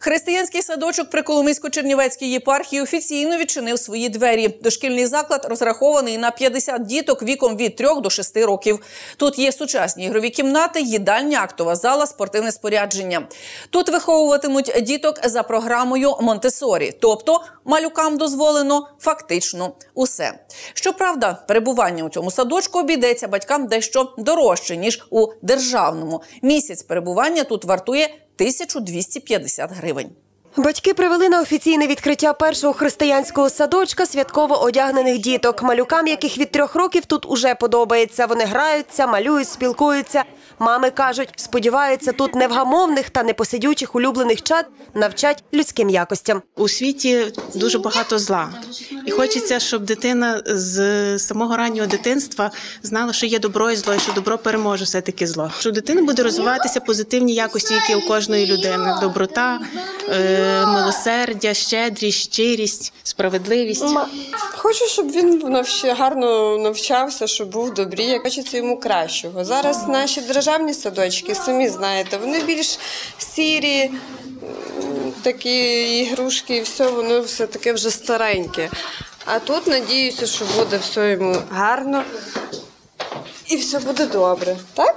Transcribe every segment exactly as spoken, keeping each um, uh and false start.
Християнський садочок при Коломийсько-Чернівецькій єпархії офіційно відчинив свої двері. Дошкільний заклад розрахований на п'ятдесят діток віком від трьох до шести років. Тут є сучасні ігрові кімнати, їдальня, актова зала, спортивне спорядження. Тут виховуватимуть діток за програмою Монтессорі, тобто малюкам дозволено фактично усе. Щоправда, перебування у цьому садочку обійдеться батькам дещо дорожче, ніж у державному. Місяць перебування тут вартує тисячу двісті п'ятдесят гривень. Батьки привели на офіційне відкриття першого християнського садочка святково одягнених діток. Малюкам, яких від трьох років тут уже подобається. Вони граються, малюють, спілкуються. Мами кажуть, сподіваються, тут невгамовних та непосидючих улюблених чад навчать людським якостям. У світі дуже багато зла. І хочеться, щоб дитина з самого раннього дитинства знала, що є добро і зло, і що добро переможе все-таки зло. Що дитина буде розвиватися позитивні якості, які у кожної людини. Доброта, милосердя, щедрість, щирість, справедливість. Хочу, щоб він гарно навчався, щоб був добрий. Хочеться йому кращого. Зараз наші державні садочки, самі знаєте, вони більш сірі, такі ігрушки і все, воно все таке вже стареньке. А тут надіюся, що буде все йому гарно і все буде добре, так?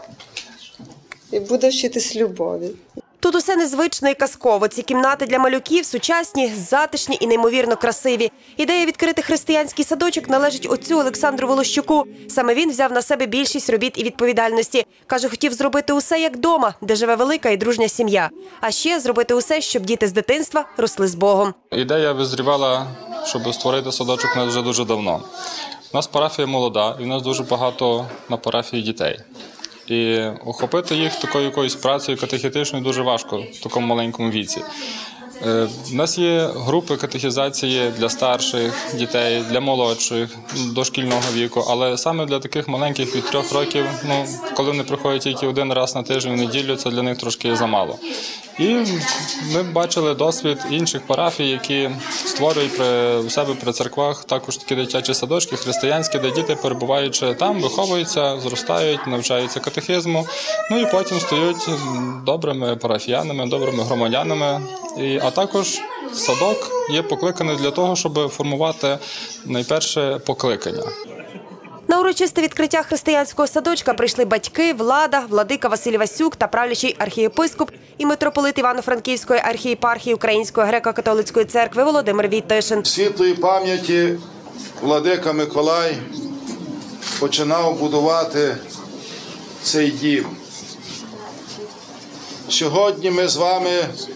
І буде вчитись любові. Тут усе незвично і казково. Ці кімнати для малюків сучасні, затишні і неймовірно красиві. Ідея відкрити християнський садочок належить отцю Олександру Волощуку. Саме він взяв на себе більшість робіт і відповідальності. Каже, хотів зробити усе як вдома, де живе велика і дружня сім'я. А ще зробити усе, щоб діти з дитинства росли з Богом. Ідея визрівала, щоб створити садочок у нас вже дуже давно. У нас парафія молода і в нас дуже багато на парафії дітей. І охопити їх такою якоюсь працею катехетичною дуже важко в такому маленькому віці. У нас є групи катехізації для старших дітей, для молодших, дошкільного віку, але саме для таких маленьких від трьох років, ну, коли вони приходять тільки один раз на тиждень в неділю, це для них трошки замало. І ми бачили досвід інших парафій, які створюють при, у себе при церквах також такі дитячі садочки, християнські, де діти, перебуваючи там, виховуються, зростають, навчаються катехизму, ну і потім стають добрими парафіянами, добрими громадянами. І, а також садок є покликаний для того, щоб формувати найперше покликання. На урочисте відкриття християнського садочка прийшли батьки, влада, владика Василь Васюк та правлячий архієпископ і митрополит Івано-Франківської архієпархії Української греко-католицької церкви Володимир Війтишин. Світлої пам'яті владика Миколай починав будувати цей дім. Сьогодні ми з вами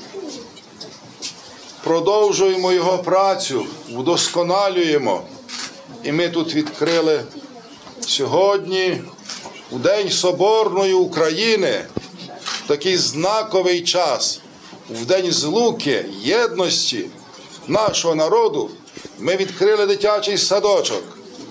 продовжуємо його працю, вдосконалюємо. І ми тут відкрили сьогодні, у День Соборної України, такий знаковий час, в День злуки, єдності нашого народу, ми відкрили дитячий садочок.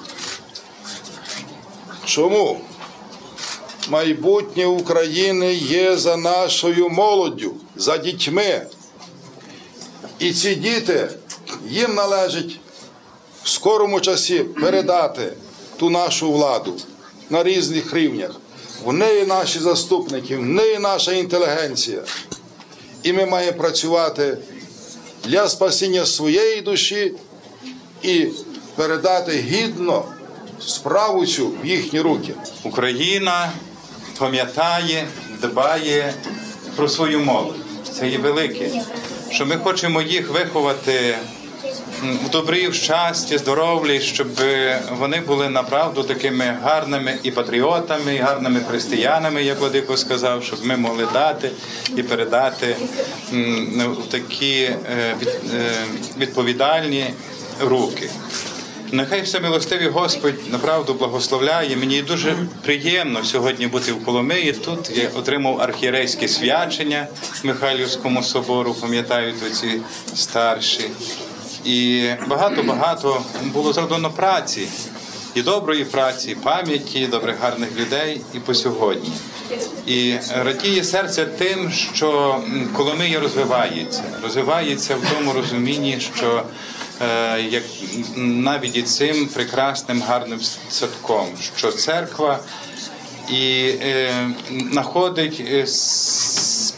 Чому? Майбутнє України є за нашою молоддю, за дітьми. І ці діти, їм належить в скорому часі передати ту нашу владу на різних рівнях. В неї наші заступники, в неї наша інтелігенція. І ми маємо працювати для спасіння своєї душі і передати гідно справу цю в їхні руки. Україна пам'ятає, дбає про свою молодь. Це є велике, що ми хочемо їх виховати в добрі, в щасті, здоров'ї, щоб вони були направду такими гарними і патріотами, і гарними християнами, як Владико сказав, щоб ми могли дати і передати в такі відповідальні руки. Нехай всемилостивий Господь направду благословляє. Мені дуже приємно сьогодні бути в Коломиї. Тут я отримав архієрейське свячення Михайлівському собору, пам'ятають оці старші. І багато-багато було зроблено праці, і доброї праці, і пам'яті, добрих гарних людей і по сьогодні. І радіє серце тим, що Коломия розвивається. Розвивається в тому розумінні, що як навіть і цим прекрасним гарним садком, що церква і знаходить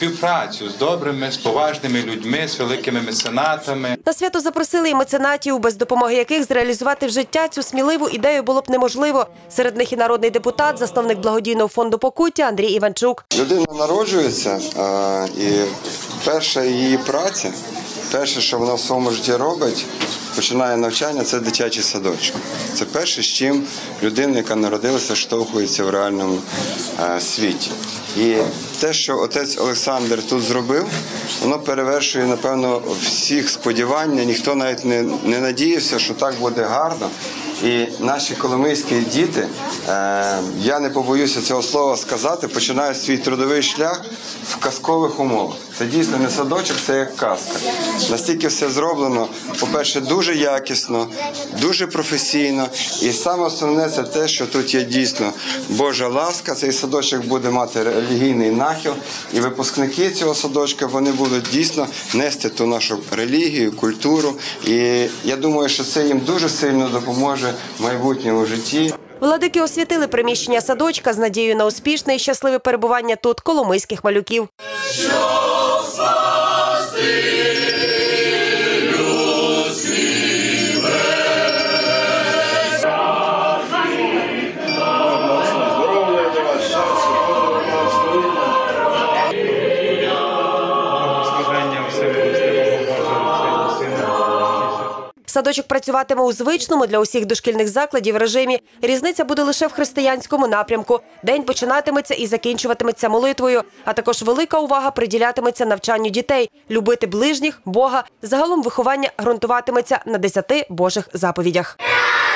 співпрацю з добрими, з поважними людьми, з великими меценатами. На свято запросили і меценатів, без допомоги яких зреалізувати в життя цю сміливу ідею було б неможливо. Серед них і народний депутат, засновник благодійного фонду «Покуття» Андрій Іванчук. Людина народжується, і перша її праця, перше, що вона в своєму житті робить, починає навчання – це дитячий садочок. Це перше, з чим людина, яка народилася, штовхується в реальному світі. І те, що отець Олександр тут зробив, воно перевершує, напевно, всіх сподівання. Ніхто навіть не, не надіявся, що так буде гарно. І наші коломийські діти, я не побоюся цього слова сказати, починають свій трудовий шлях в казкових умовах. Це дійсно не садочок, це як казка. Настільки все зроблено, по-перше, дуже якісно, дуже професійно. І саме основне – це те, що тут є дійсно Божа ласка. Цей садочок буде мати релігійний нахил. І випускники цього садочка, вони будуть дійсно нести ту нашу релігію, культуру. І я думаю, що це їм дуже сильно допоможе в майбутньому житті. Владики освятили приміщення садочка з надією на успішне і щасливе перебування тут коломийських малюків. Садочок працюватиме у звичному для усіх дошкільних закладів режимі. Різниця буде лише в християнському напрямку. День починатиметься і закінчуватиметься молитвою, а також велика увага приділятиметься навчанню дітей, любити ближніх, Бога. Загалом виховання ґрунтуватиметься на десяти Божих заповідях.